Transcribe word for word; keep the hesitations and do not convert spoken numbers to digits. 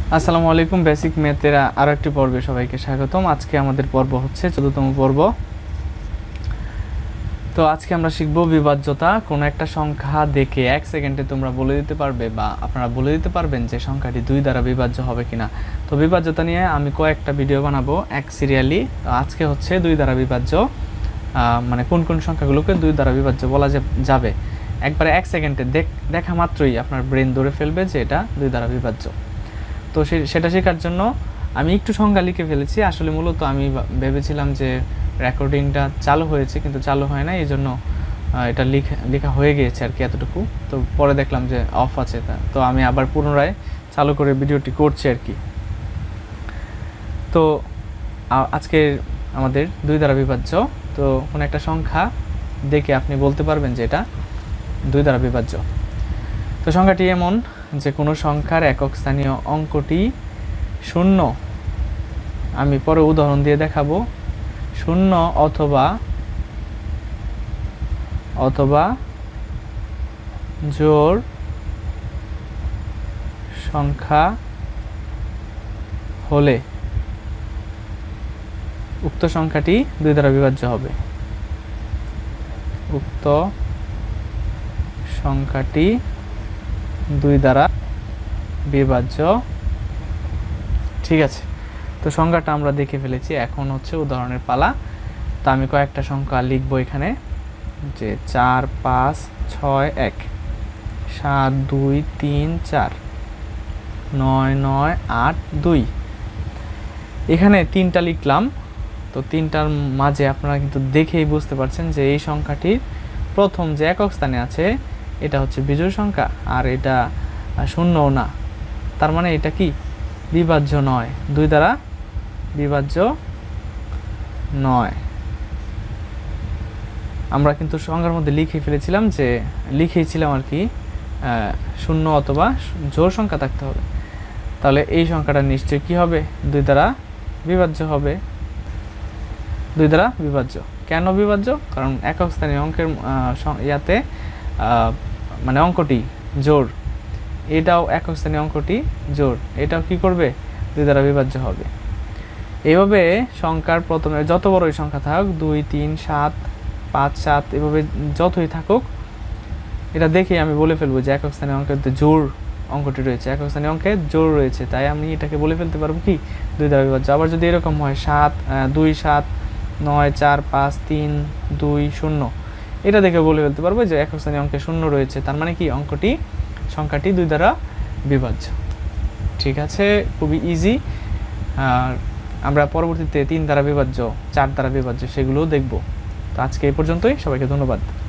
আসসালামু আলাইকুম, বেসিক ম্যাথের আরো একটি পর্বে সবাইকে স্বাগতম। আজকে আমাদের পর্ব হচ্ছে চতুর্থতম পর্ব। তো আজকে আমরা শিখব বিভাজ্যতা। কোনো একটা সংখ্যা দেখে এক সেকেন্ডে তোমরা বলে দিতে পারবে বা আপনারা বলে দিতে পারবেন যে সংখ্যাটি দুই দ্বারা বিভাজ্য হবে কিনা। তো বিভাজ্যতা নিয়ে আমি কয়েকটা ভিডিও বানাবো এক সিরিয়ালি। তো আজকে হচ্ছে দুই দ্বারা বিভাজ্য, মানে কোন কোন সংখ্যাগুলোকে দুই দ্বারা বিভাজ্য বলা যাবে। একবারে এক সেকেন্ডে দেখা মাত্রই আপনার ব্রেন ধরে ফেলবে যে এটা দুই দ্বারা বিভাজ্য। তো সেটা শেখার জন্য আমি একটু সংখ্যা লিখে ফেলেছি। আসলে মূলত আমি ভেবেছিলাম যে রেকর্ডিংটা চালু হয়েছে, কিন্তু চালু হয় না, এই জন্য এটা লিখা লেখা হয়ে গিয়েছে আর কি এতটুকু। তো পরে দেখলাম যে অফ আছে, তো আমি আবার পুনরায় চালু করে ভিডিওটি করছি আর কি। তো আজকে আমাদের দুই দ্বারা বিভাজ্য। তো কোনো একটা সংখ্যা দেখে আপনি বলতে পারবেন যে এটা দুই দ্বারা বিভাজ্য। তো সংখ্যাটি এমন যে কোনো সংখ্যার একক স্থানীয় অঙ্কটি শূন্য, আমি পরে উদাহরণ দিয়ে দেখাবো, শূন্য অথবা অথবা জোড় সংখ্যা হলে উক্ত সংখ্যাটি দুই দ্বারা বিভাজ্য হবে। উক্ত সংখ্যাটি দুই দ্বারা বিভাজ্য। ঠিক আছে, তো সংখ্যাটা আমরা দেখে ফেলেছি, এখন হচ্ছে উদাহরণের পালা। তা আমি কয়েকটা সংখ্যা লিখবো এখানে, যে চার পাঁচ ছয় এক, সাত দুই তিন চার, নয় নয় আট দুই। এখানে তিনটা লিখলাম। তো তিনটার মাঝে আপনারা কিন্তু দেখেই বুঝতে পারছেন যে এই সংখ্যাটির প্রথম যে একক স্থানে আছে এটা হচ্ছে বিজোড় সংখ্যা, আর এটা শূন্যও না। তার মানে এটা কি বিভাজ্য নয়, দুই দ্বারা বিভাজ্য নয়। আমরা কিন্তু সংখ্যার মধ্যে লিখে ফেলেছিলাম, যে লিখেছিলাম আর কি শূন্য অথবা জোড় সংখ্যা থাকতে হবে। তাহলে এই সংখ্যাটা নিশ্চয়ই কি হবে, দুই দ্বারা বিভাজ্য হবে। দুই দ্বারা বিভাজ্য কেন বিভাজ্য? কারণ একক স্থানীয় অঙ্কের ইয়াতে মানে অঙ্কটি জোড়, এটাও একক স্থানীয় অঙ্কটি জোড়, এটাও কি করবে, দুই দ্বারা বিভাজ্য হবে। এইভাবে সংখ্যার প্রথমে যত বড়ই সংখ্যা থাকুক, দুই তিন সাত পাঁচ সাত, এভাবে যতই থাকুক, এটা দেখে আমি বলে ফেলবো যে একক স্থানীয় অঙ্কের জোড় অঙ্কটি রয়েছে, একক স্থানীয় অঙ্কে জোড় রয়েছে, তাই আমি এটাকে বলে ফেলতে পারবো কি দুই দ্বারা বিভাজ্য। আবার যদি এরকম হয় সাত দুই সাত নয় চার পাঁচ তিন দুই শূন্য, এটা দেখে বলে ফেলতে পারবো যে একক স্থানীয় অঙ্কে শূন্য রয়েছে, তার মানে কি অঙ্কটি সংখ্যাটি দুই দ্বারা বিভাজ্য। ঠিক আছে, খুবই ইজি। আর আমরা পরবর্তীতে তিন দ্বারা বিভাজ্য, চার দ্বারা বিভাজ্য সেগুলোও দেখব। তো আজকে এই পর্যন্তই, সবাইকে ধন্যবাদ।